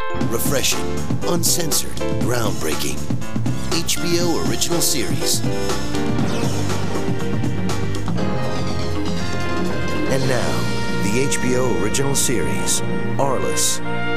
Refreshing, uncensored, groundbreaking. HBO original series. And now, the HBO original series, Arliss.